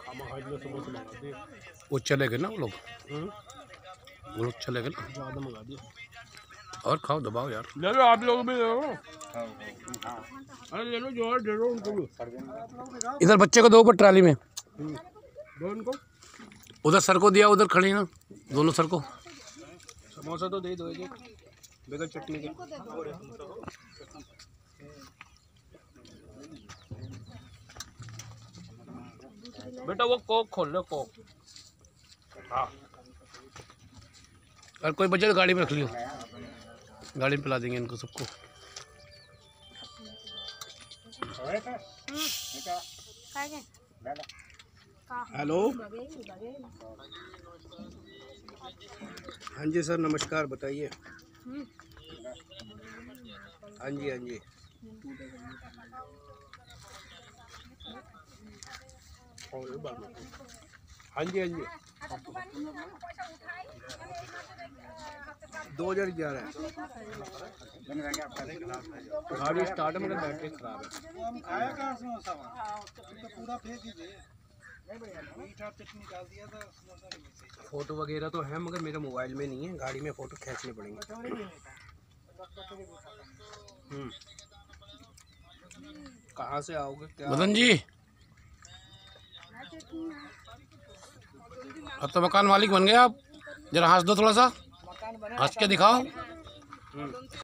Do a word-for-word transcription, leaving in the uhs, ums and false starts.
वो चले गए ना वो लोग, वो लोग चले गए ना। ज़्यादा मंगा दिया। और खाओ दबाओ यार। ले लो आप लोग भी ले लो। अरे ले लो जो दे दो उनको भी। इधर बच्चे को दो ऊपर ट्राली में, दो उनको। उधर सर को दिया, उधर खड़ी ना दोनों सर को। समोसा तो दे दो एक बगैर चटनी के। बेटा वो कोक खोल लो, कोक। हाँ और कोई बच्चे तो गाड़ी में रख लियो, गाड़ी में पिला देंगे इनको सबको। हेलो, हाँ जी सर नमस्कार, बताइए। हाँ जी हाँ जी हाँ जी हाँ जी दो हजार ग्यारह गाड़ी स्टार्ट में बैटरी खराब है। फोटो वगैरह तो है मगर मेरे मोबाइल में नहीं है, गाड़ी में फोटो खींचने पड़ेंगे। हम्म कहाँ से आओगे क्या? मदन जी अब तो मकान मालिक बन गए आप, जरा हंस दो थोड़ा सा, हंस के दिखाओ।